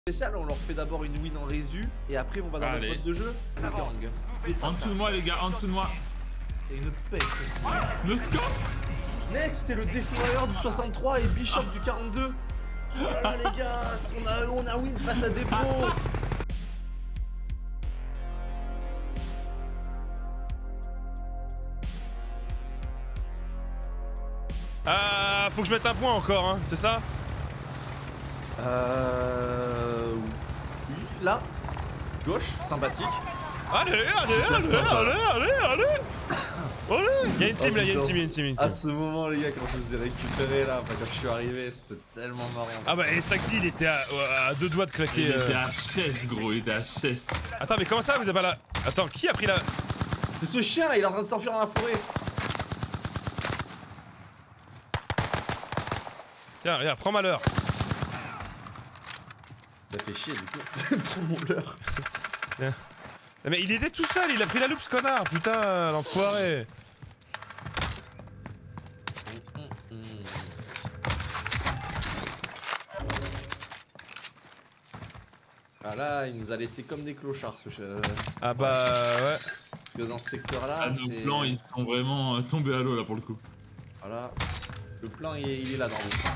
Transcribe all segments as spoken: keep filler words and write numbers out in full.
spécial, on leur fait d'abord une win en résu et après on va dans le mode de jeu. En dessous de moi les gars, en dessous de moi. Et une pêche aussi. Le scope. Mec, c'était le défourailleur du soixante-trois et Bishop du quarante-deux. Oh là là les gars, on a, on a win face à des pros. Ah, faut que je mette un point encore, hein, c'est ça? Euh... Oui, là. Gauche, sympathique. Allez, allez, allez, allez, allez, allez. Allez. Il y a une team là, il y a une team, il y a une team, il y a une team. À ce moment les gars, quand je vous ai récupéré là, enfin, quand je suis arrivé, c'était tellement marrant. Ah bah et Saxy il était à, à deux doigts de claquer. Il euh... était à chaise gros, il était à chaise. Attends mais comment ça vous avez pas la... Attends, qui a pris la... C'est ce chien là, il est en train de s'enfuir dans la forêt. Tiens, regarde, prends ma leurre. Il a fait chier du coup. Prends mon leurre. Mais il était tout seul, il a pris la loupe ce connard, putain, l'enfoiré. Ah là, il nous a laissé comme des clochards ce chien. Ah bah ouais. Parce que dans ce secteur là, ah, nos plans ils sont vraiment euh, tombés à l'eau là pour le coup. Voilà. Le plan il est, il est là dans le...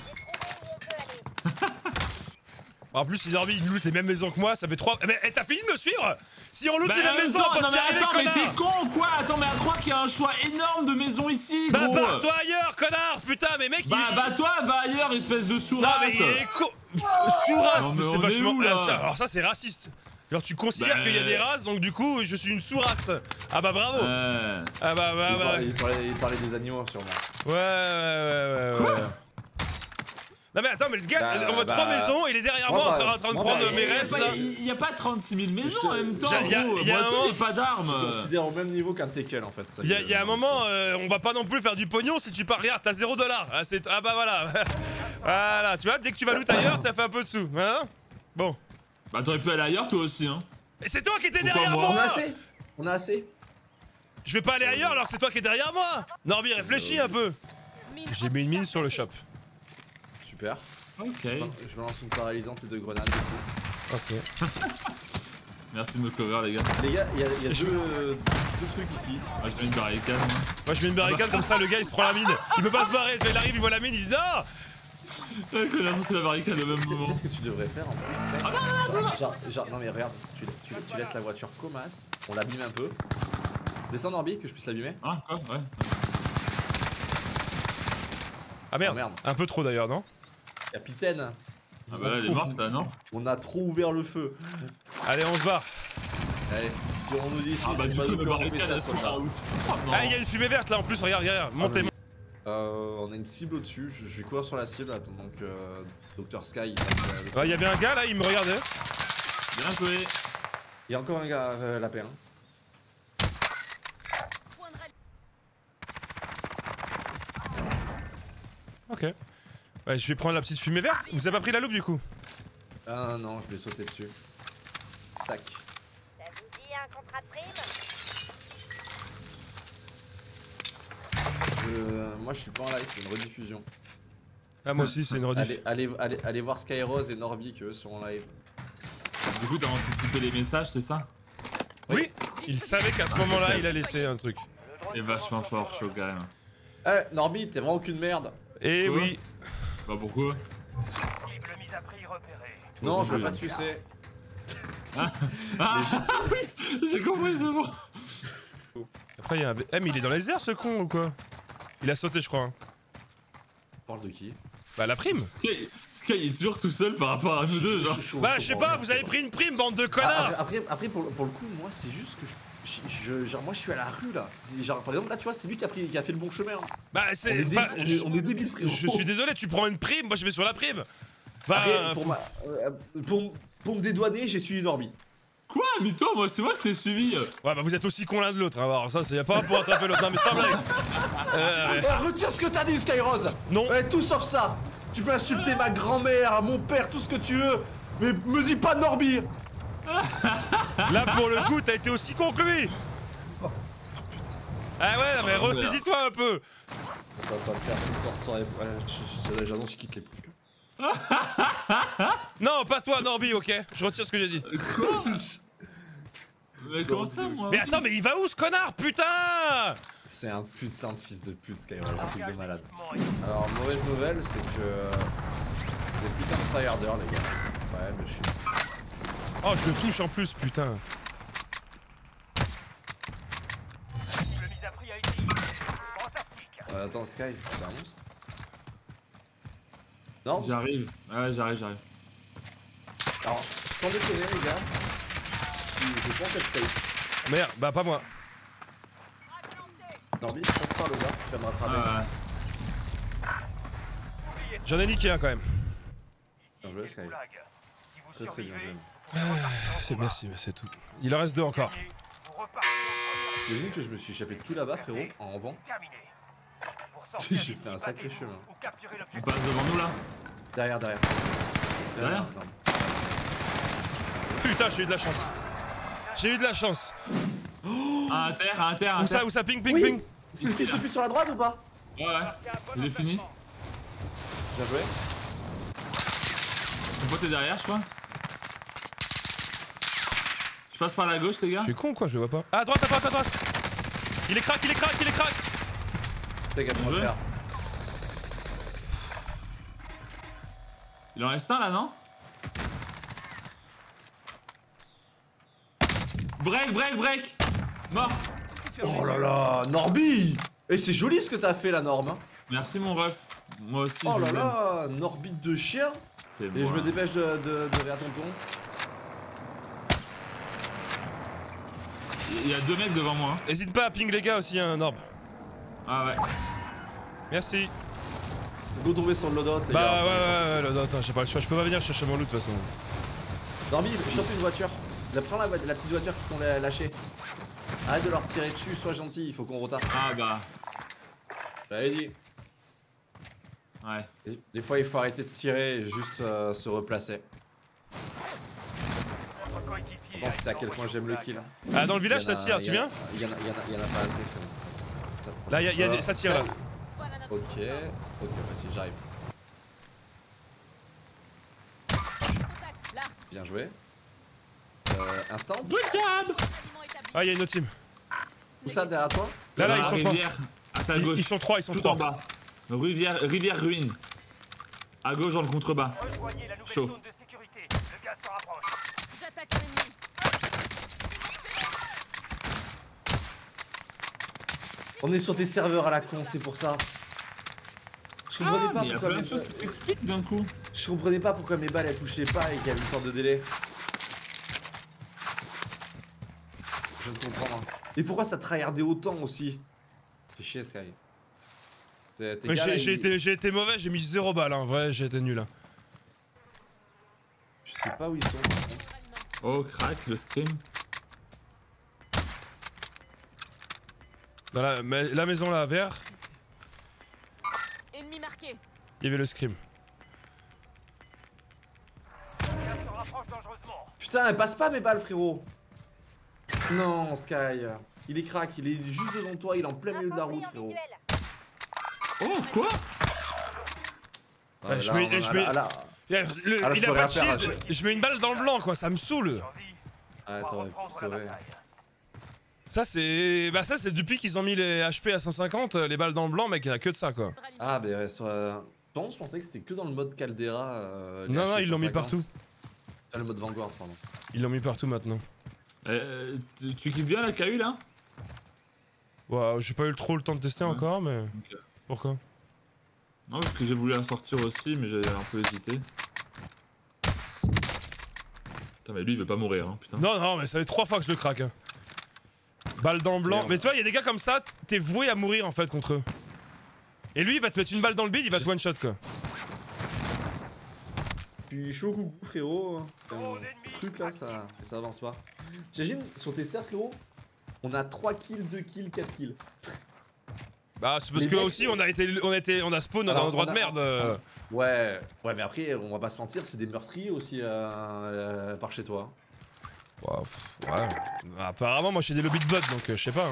En plus, les Orbi, ils lootent les mêmes maisons que moi, ça fait trois. Mais hey, t'as fini de me suivre? Si on loot bah, les mêmes maisons, on peut s'y arriver, attends, connard. mais t'es con quoi? Attends, mais à croire qu'il y a un choix énorme de maisons ici, bah, gros. Bah, barre-toi ailleurs, connard, putain, mais mec, bah, il est... Bah, toi, va ailleurs, espèce de sourasse. Non, mais il est con... Sourasse, mais c'est vachement... où, ah, ça, alors ça, c'est raciste. Alors tu considères bah... qu'il y a des races, donc du coup, je suis une sous-race. Ah bah bravo. Euh... Ah bah bah il, bah... parlait, il, parlait, il parlait des animaux, sûrement. Ouais, ouais, ouais, ouais, Quoi ouais. Non mais attends, mais le gars, bah, on voit bah, trois maisons, il est derrière moi, moi en train de moi, prendre bah, mes restes là. Il y a pas trente-six mille maisons te... en même temps, y a, gros. y a Moi aussi, moment... j'ai pas d'armes. Je considère au même niveau qu'un Tekken en fait. Il y a, y a un moment, euh, on va pas non plus faire du pognon si tu pars, regarde, t'as zéro dollar. Ah, ah bah voilà. Voilà, tu vois, dès que tu vas loot ailleurs, ça fait un peu de sous. Voilà. Bon. Bah t'aurais pu aller ailleurs toi aussi, hein. Mais c'est toi qui étais Pourquoi derrière moi, moi. On a assez. On a assez. Je vais pas aller ailleurs alors que c'est toi qui es derrière moi. Norby, réfléchis un peu. J'ai mis une mine sur le shop. Super. Ok. Je me lance une paralysante et deux grenades du coup. Ok. Merci de me cover les gars. Les gars, il y a, y a deux, deux trucs ici. Moi je mets une barricade moi. Moi je mets une barricade comme ça, le gars il se prend la mine. Il peut pas se barrer, il arrive, il voit la mine, il dit non. Ouais, qu'on a lancé la barricade au même moment. Tu sais ce que tu devrais faire en plus? Ah non, non, non, non. Genre, genre, non mais regarde, tu, tu, tu laisses la voiture comasse, on l'abîme un peu. Descends Norby, que je puisse l'abîmer. Ah quoi? Ouais. Ah merde. Oh, merde. Un peu trop d'ailleurs, non? Capitaine. Ah bah là elle est morte là, non? On a trop ouvert le feu. Allez, on se barre. Allez, on nous dit si Ah bah c'est du pas coup nous la comment on fait barricade ça, elle soldat. sera out. Ah, il y a une fumée verte là en plus, regarde, regarde, montez. Ah, Euh, on a une cible au-dessus, je, je vais courir sur la cible, attends, donc euh, docteur Sky. Il ouais, y avait un gars là, il me regardait. Bien joué. y a encore un gars, euh, la paix. Hein. Ok. Ouais, je vais prendre la petite fumée verte. Vous avez pas pris la loupe du coup? Ah non, je vais sauter dessus. Sac. Ça vous dit un contrat de prime? Euh, moi je suis pas en live, c'est une rediffusion. Ah moi aussi, c'est une rediff. Allez, allez, allez, allez voir Skyrose et Norby qui eux sont en live. Du coup t'as anticipé les messages, c'est ça? Oui, il savait qu'à ce moment-là, il a laissé un truc. Et vachement fort, chaud quand même. Eh, Norby, t'es vraiment aucune merde. Et Quoi? oui. Bah pourquoi? Cible mise à prix repérée. Non, je veux oui. pas te sucer. Ah, ah oui, j'ai compris, c'est bon. Après, il y a un... Eh, mais il est dans les airs ce con ou quoi? Il a sauté, je crois. Hein. Parle de qui? Bah, la prime. Sky, Sky est toujours tout seul par rapport à nous deux, genre. Bah, je sais pas, vous avez pris une prime, bande de Ah, connards. après, après pour, pour le coup, moi c'est juste que je, je, je- genre moi je suis à la rue là. Genre par exemple là tu vois, c'est lui qui a, pris, qui a fait le bon chemin. Hein. Bah, On est, c'est... dé- enfin, on est- je... on est débiles frérot. je suis désolé, tu prends une prime, moi je vais sur la prime. Bah, Après, pour, faut- ma- euh, pour, pour me dédouaner, j'ai suivi Norby. Quoi? Mais toi, moi, c'est moi qui t'ai suivi. Ouais, bah vous êtes aussi con l'un de l'autre, hein, alors ça, c'est y a pas pour attraper l'autre. Non, mais sans blague. Euh, ouais. Eh, retire ce que t'as dit Skyrose. Non. Eh, tout sauf ça. Tu peux insulter ma grand-mère, mon père, tout ce que tu veux. Mais me dis pas Norby. Là, pour le coup, t'as été aussi con que lui. Oh, Ah ouais, non, mais ressaisis-toi un peu. Ça va pas le faire ce soir soirée. Ouais, j'annonce, je quitte les poules. Non, pas toi, Norby, ok? Je retire ce que j'ai dit. Quoi? Mais comment ça, moi? Mais attends, mais il va où ce connard, putain? C'est un putain de fils de pute, Skyroll, un truc de malade. Alors, mauvaise nouvelle, c'est que. euh, C'est des putains de tryharders, les gars. Ouais, mais je suis. Oh, je le touche en plus, putain. Le mise à prix a été fantastique. Euh, attends, Sky, c'est un monstre? Non? J'arrive. Ouais, j'arrive, j'arrive. Alors, sans déconner, les gars, je je pense être safe. Merde, bah pas moi. Norby, je passe par le bas, tu vas me rattraper. Ah, ouais. J'en ai niqué un quand même. Bien joué, Sky. Si vous Très très bien survivez, joué. C'est merci, mais c'est tout. Il en reste deux encore. vous repartez au premier. T'imagines que je me suis échappé de tout là-bas, frérot, en rampant? Terminé. Pour sortir J'ai d'ici, fait un sacré battez-vous chemin. ou capturez On l'objectif. passe devant nous là. Derrière, derrière. Derrière non. Putain, j'ai eu de la chance. J'ai eu de la chance. Ah, à terre, à terre, à Où ça, terre. où ça, ping, ping, Oui. ping. C'est le fils de pute sur la droite ou pas? Ouais, ouais. Il est fini. Bien joué. Mon pote est derrière, je crois. Je passe par la gauche, les gars. Je suis con quoi, je le vois pas. Ah, à droite, à droite, à droite. Il est crack, il est crack, il est crack. T'es qu'à Bien joué. faire. Il en reste un là, non? Break, break, break. Mort. Oh là là, Norby! Et c'est joli ce que t'as fait la norme. Hein. Merci mon ref. Moi aussi, Oh je là vous aime. là, Norby de chien. C'est Et bon. je me hein. dépêche de, de, de vers tonton. Il y a deux mecs devant moi. hein. Hésite pas à ping les gars aussi, hein, Norb. Ah ouais. Merci. Go trouver son loadout, les Bah gars. ouais, ouais, ouais, le dot, hein, j'ai pas le choix. Je peux pas venir chercher mon loot de toute façon. Norby, chope une voiture. La, prends la, la petite voiture qui t'ont lâché. Arrête de leur tirer dessus, sois gentil, il faut qu'on retarde. Ah bah. J'avais dit. Ouais. Des, des fois, il faut arrêter de tirer et juste euh, se replacer. Votre coéquipier Je pense que c'est à quel point j'aime le kill. Ah, dans le village Il y en ça a- tire, il tu y en a- viens? Il y en a, il y en a, il y en a pas assez. frérot. Ça- Là, y'a y a Euh, des- ça tire là. Voilà notre Ok, ok, vas-y, j'arrive. contact. Là, Bien joué. Euh, instant. Good job. aliment établi. Ah, y'a une autre team. Où ça derrière toi? Là, là, Dans ils la sont trois. rivière, à ta Ils, gauche. ils sont trois, ils sont Tout trois. en bas. Rivière, rivière ruine. À gauche dans le contrebas. Rejoignez la nouvelle Chaud. zone de sécurité. Le gaz se rapproche. J'attaque un ennemi. On est sur des serveurs à la con, c'est pour ça. Je comprenais Ah, pas mais il y a pourquoi plein de mes- choses qui s'expliquent d'un coup. Je comprenais pas pourquoi mes balles elles touchaient pas et qu'il y avait une sorte de délai. Je ne comprends pas. Et pourquoi ça tryhardait autant aussi? Fais chier Sky. Tes- tes Mais gars, là, J'ai j'ai ils- été, j'ai été mauvais, j'ai mis zéro balle, hein. Vrai, j'ai été nul. Hein. Je sais pas où ils sont. Oh, crack, le scream. Dans la, mais- la maison là, vert, Ennemi marqué. il y avait le scream. Le gaz se rapproche dangereusement. Putain, elle passe pas mes balles frérot. Non Sky. Il est crack, il est juste devant toi, il est en plein milieu de la route frérot. Oh, quoi? Ouais, Ouais, je là, mets- on en a- je mets- ah, là- Le- Ah, là, je il a peux pas rien de faire, shield, je- je mets une balle dans le blanc quoi, ça me saoule. Survie. Ah, On va t'aurais pu reprendre la sauver. bataille. Ça c'est. Bah ça c'est depuis qu'ils ont mis les H P à cent cinquante, les balles dans le blanc, mec, il y en a que de ça quoi. Ah, mais ouais, sur. euh, Non, je pensais que c'était que dans le mode Caldera. euh, les Non, H P non, ils l'ont mis cent cinquante. partout. Ah, le mode Vanguard, pardon. Ils l'ont mis partout maintenant. Euh, tu, tu kiffes bien la K U là? Ouais, j'ai pas eu trop le temps de tester Ouais. encore, mais. Ok. Pourquoi? Non, parce que j'ai voulu la sortir aussi, mais j'ai un peu hésité. Putain, mais lui il veut pas mourir, hein, putain. Non, non, mais ça fait trois fois que je le craque. Hein. Balle dans le blanc. Merde. Mais tu vois, il y a des gars comme ça, t'es voué à mourir en fait contre eux. Et lui, il va te mettre une balle dans le bide, il va te one shot quoi. Je suis chaud coucou frérot. Trop Euh, d'ennemis truc là, ça, ça avance pas. T'imagines, sur tes serres frérot, on a trois kills, deux kills, quatre kills. Bah, c'est parce Les que mecs, aussi, on a été, on a été, on a spawn dans Alors, un endroit on a- de merde. euh. Ouais, ouais, mais après, on va pas se mentir, c'est des meurtriers aussi euh, euh, par chez toi. Ouais, pff, ouais. Apparemment, moi, je suis des lobbies de bots, donc euh, je sais pas. Hein.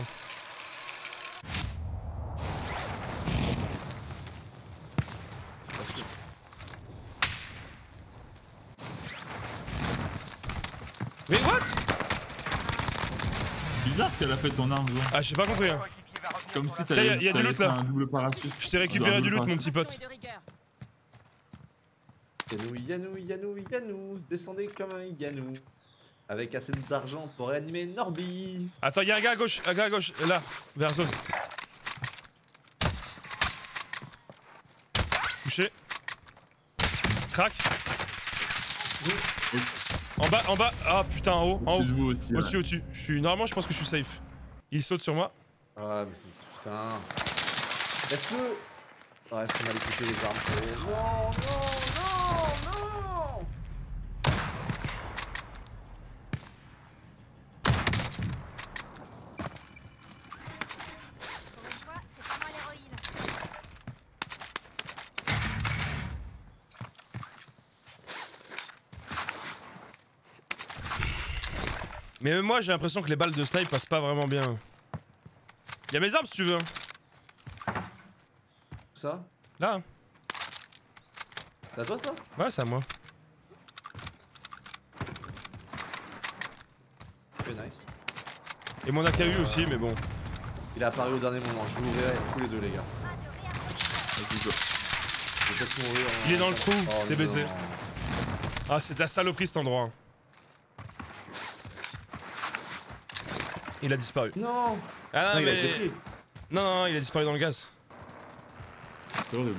Mais what? Bizarre ce qu'elle a fait ton arme, Zo. Ah, j'ai pas compris. Hein. Coéquipier va revenir. Comme si Tiens, y a- t'avais y a du loot, là. un double parachute. Je t'ai récupéré Un du loot, double mon petit pote. Et de rigueur. Yanou, Yanou, Yanou, Yanou, descendez comme un Yanou. Avec assez d'argent pour réanimer Norby. Attends, y'a un gars à gauche, un gars à gauche, là, vers zone. Touché. Crac. En bas, en bas. Ah putain, en haut, en haut. Au-dessus de vous aussi. ouais. Au-dessus, au-dessus. Je suis normalement, je pense que je suis safe. Il saute sur moi. Ah, mais c'est. Putain. Est-ce que. Ouais, est-ce qu'on a équipé les armes? Oh, non, non, non, non! Pour une fois, c'est pas moi l'héroïne. Mais même moi, j'ai l'impression que les balles de snipe passent pas vraiment bien. Y'a mes armes si tu veux. Ça? Là. hein. C'est à toi ça? Ouais, c'est à moi. Ok, nice. Et mon A K U aussi, mais bon. Il est apparu au dernier moment, je vous ouvrirai tous les deux, les gars. Vas-y, go. Je vais peut-être mourir. en- Il est dans le trou, Oh, t'es baisé. non. Ah, c'est de la saloperie cet endroit. hein. Il a disparu. Non! Ah Non, il a mais... été pris. non, non, non, il a disparu dans le gaz. C'est horrible.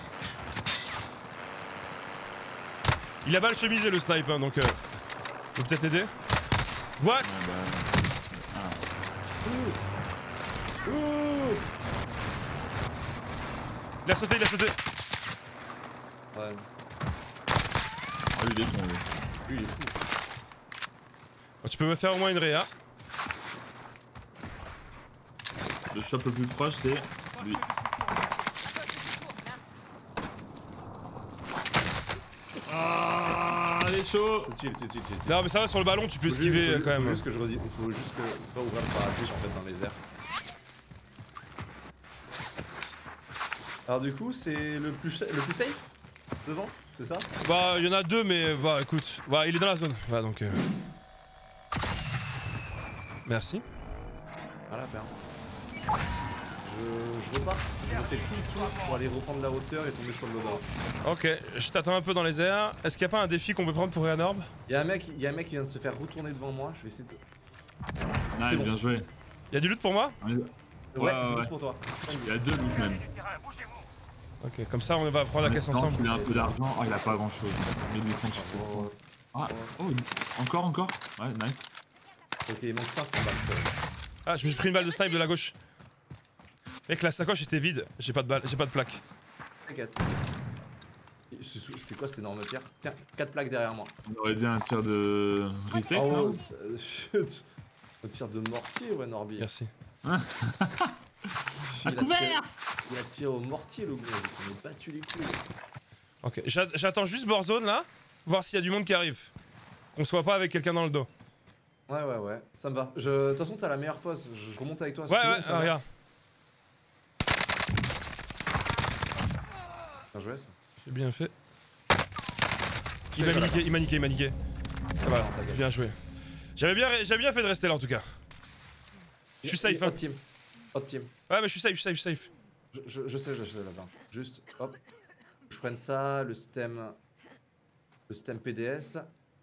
Il a mal chemisé le snipe, hein, donc... Euh... Faut peut-être aider. What? Ouais, bah... Ouh! Il a sauté, il a sauté. Ouais, Ah, lui, il est tombé. lui il est fou. Bon, tu peux me faire au moins une réa. Le shop le plus proche, c'est lui. Ah, il est chaud. C'est chill, c'est chill, c'est chill. Non mais ça va sur le ballon, tu peux Faut esquiver juste- faut quand juste- même. Faut juste que je redis, faut juste que pas ouvrir le parachute en fait dans les airs. Alors du coup c'est le plus le plus safe devant, c'est ça? Bah il y en a deux mais bah écoute, bah il est dans la zone. Bah donc... Euh... Merci. Voilà, père. Je, je repars, je refais tout le tour pour aller reprendre la hauteur et tomber sur le loadout. Ok, je t'attends un peu dans les airs. Est-ce qu'il n'y a pas un défi qu'on peut prendre pour Réanorb? Y'a un mec, y a un mec qui vient de se faire retourner devant moi, je vais essayer de... Nice, bon. bien joué. Y'a du loot pour moi? Ouais, Ouais, ouais, c'est ouais. tout pour toi. Il y a deux loots même. Terrain, bougez-vous. Ok, comme ça on va prendre la caisse Maintenant ensemble. qu'il a un peu d'argent. Oh, il a pas grand chose. mille huit cents sur sept cents. Ah, oh, il- encore, encore. Ouais, nice. Ok, il manque cinq cents balles. quand même. Ah, je me suis pris une balle de snipe de la gauche. Mec, la sacoche était vide, j'ai pas de balle, j'ai pas de plaque. T'inquiète. C'était quoi cette énorme pierre? Tiens, quatre plaques derrière moi. On aurait dit un tir de retake, Oh, non euh, chut. Un tir de mortier, ouais, Norby. Merci. Il À a tiré- couvert. Il a tiré au mortier, le gros. Ça m'a battu les couilles. Ok, j'a- j'attends juste Borzone là, voir s'il y a du monde qui arrive. Qu'on soit pas avec quelqu'un dans le dos. Ouais, ouais, ouais, ça me va. Je... De toute façon, t'as la meilleure pose. Je, je remonte avec toi. si Ouais, tu veux, ouais, ça ah, va. regarde. Bien joué, ça. J'ai bien fait. Je Il m'a sais pas, niqué, il m'a niqué, il m'a niqué. Ça va, Non, ta gueule. bien joué. J'avais bien, j'avais bien fait de rester là en tout cas. Je suis safe, Hot hein. team. Hot team. Ouais, mais je suis safe, je suis safe, je suis safe. Je, je, je sais, je sais là-bas. Juste, hop. Je prenne ça, le système. Le système P D S.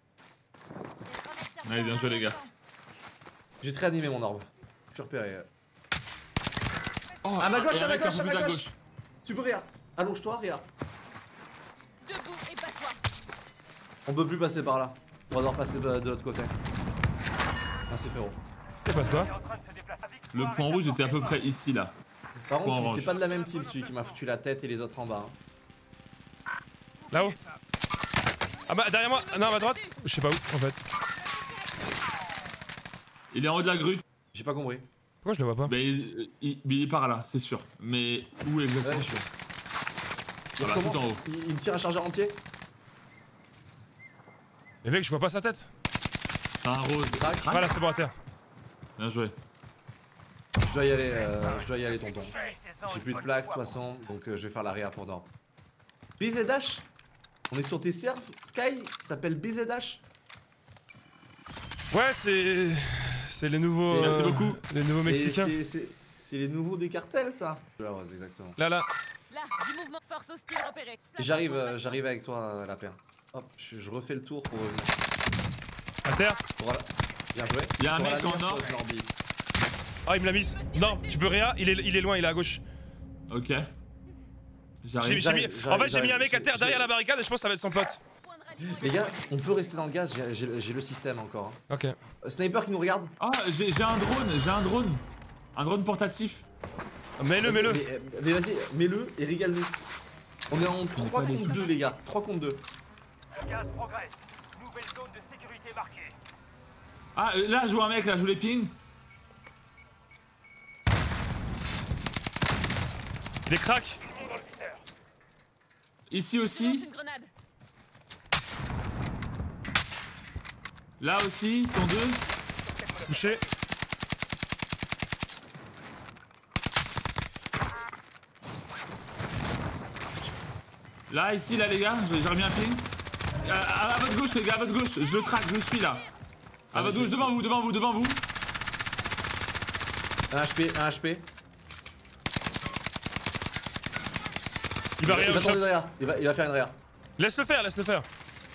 Allez, bien joué, les gars. J'ai très animé mon orbe. Je suis repéré. Oh, À ma gauche, et à ma un mec un gauche, peu à plus ma à gauche. Tu peux rire. Allonge-toi, rire. Debout et bats-toi. On peut plus passer par là. On va devoir passer de de l'autre côté. Merci frérot. C'est pas de quoi? Il est en train de se déplacer avec Le toi point avec rouge la était à peu porte. près ici, là. Par contre, Point si orange. c'était pas de la même team, celui qui m'a foutu la tête et les autres en bas. hein. Là-haut. Ah bah derrière moi, non à ma droite. Je sais pas où en fait. Il est en haut de la grue. J'ai pas compris. Pourquoi je le vois pas? Bah, il, il, il est par là, c'est sûr. Mais où Ouais, exactement je suis. Il Voilà, tout recommence. en haut. Il, il me tire un chargeur entier. Mais mec, je vois pas sa tête. C'est un rose. Crac. Voilà, c'est bon à terre. Bien joué. Je dois y aller, euh, je dois y aller, tonton. Ouais, seize ans, J'ai il plus de vole plaques de pas toute pour façon, donc euh, je vais faire la réa pour Dorp. B Z H. On est sur tes servs, Sky, ça s'appelle B Z H. Ouais, c'est. C'est les nouveaux. C'est- euh, Merci beaucoup. Les nouveaux Et Mexicains. c'est- C'est c'est les nouveaux des cartels, ça. Là, ouais, exactement. Là, là. Là, du mouvement force hostile repéré. J'arrive, euh, j'arrive avec toi, euh, la paire. Hop, je, je refais le tour pour revenir. À terre. Voilà. Bien joué. Il y a un Pour mec la en mire, or. pose l'orbi. Ah, il me l'a mise. Non, tu peux rien. Il est, il est loin, il est à gauche. Ok. J'ai- J'arrive. j'ai mis- j'arrive, En fait, j'ai mis un j'arrive, mec à terre j'ai- derrière la barricade et je pense que ça va être son pote. Les gars, on peut rester dans le gaz, j'ai- j'ai j'ai le système encore. hein. Ok. Euh, Sniper qui nous regarde. Ah, j'ai j'ai un drone, j'ai un drone. Un drone portatif. Mets-le, Vas-y, mets-le. Mais, euh, mais vas-y, mets-le et régale-nous. On est en trois pas des contre deux, les gars. trois contre deux. Le gaz progresse. Nouvelle zone de sécurité marquée. Ah, euh, là, je vois un mec, là, je vous les ping. Il est crack. Ici Lance aussi. une grenade. Là aussi, ils sont deux. Touché. Là, ici, là, les gars, j'ai j'ai remis un ping. Euh, à, à votre gauche, les gars, à votre gauche. Je le traque, je le suis là. À votre gauche, devant vous, devant vous, devant vous. Un H P, un H P. Il va rien Il au va shop. tomber derrière. Il va, il va faire une réa. Laisse-le faire, laisse-le faire.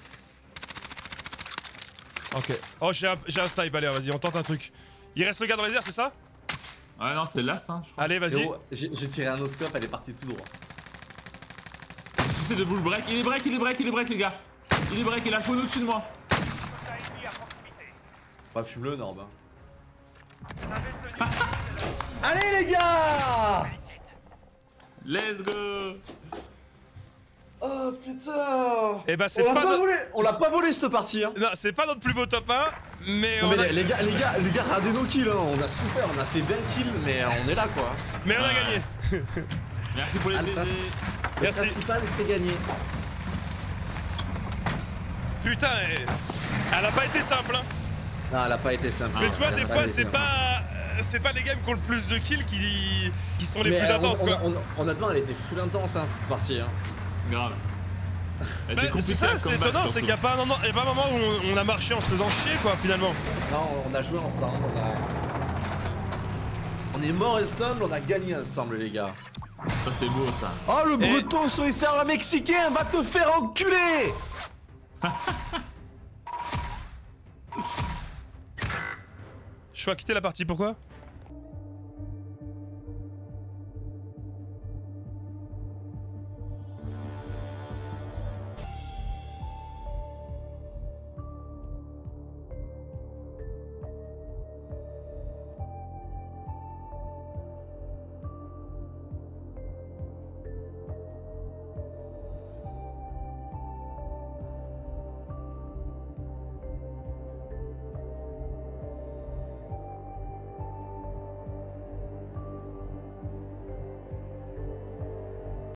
Ok. Oh, j'ai un, j'ai un snipe, allez, vas-y, on tente un truc. Il reste le gars dans les airs, c'est ça? Ouais, non, c'est l'ast, hein, je crois. Allez, vas-y. Héros, J'ai j'ai tiré un oscope, elle est partie tout droit. J'essaie de vous le break. Il est break, il est break, il est break, les gars. Il est break, il a spawn au-dessus de moi. Soldat ennemi à proximité. Bah, fume-le, Norb. hein. Vous avez tenu. Allez, les gars! Félicite. Let's go. Oh putain! Eh bah, c'est On l'a pas, pas notre... volé! On l'a pas volé cette partie, hein! Non, c'est pas notre plus beau top un, mais Non on mais a, les, les gars, les gars, les gars, regardez nos kills, hein. On a souffert, on a fait vingt kills, mais on est là quoi. mais on a gagné. Merci pour les Alphas. baiser. Le Merci. principal, c'est gagné. Putain, eh, elle a pas été simple, hein. Non, elle a pas été simple. Mais tu vois, Elle a des pas fois, été c'est simple. pas, c'est pas les games qui ont le plus de kills qui, qui sont les Mais, plus euh, intenses, on, quoi. on, on, honnêtement, elle était full intense, hein, cette partie. Hein. Grave. Elle Bah, était compliquée c'est ça, à c'est combattre, étonnant, c'est surtout. qu'il y a pas un moment, il y a pas un moment où on, on a marché en se faisant chier, quoi, finalement. Non, on a joué ensemble, on a... On est morts ensemble, on a gagné ensemble, les gars. Ça, c'est beau, ça. Oh, le Et- breton sur les serveurs mexicains va te faire enculer! Je suis à quitter la partie, pourquoi?